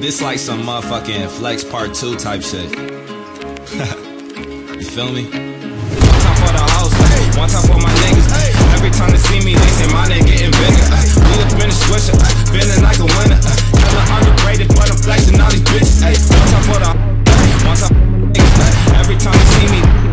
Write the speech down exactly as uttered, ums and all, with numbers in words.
This like some motherfucking flex part two type shit. You feel me? One time for the house, one time for my niggas. Every time they see me, they say my nigga getting bigger. We up in the swisher, feeling like a winner. Hella underrated, but I'm flexing all these bitches. One time for the one time for my niggas. Every time they see me.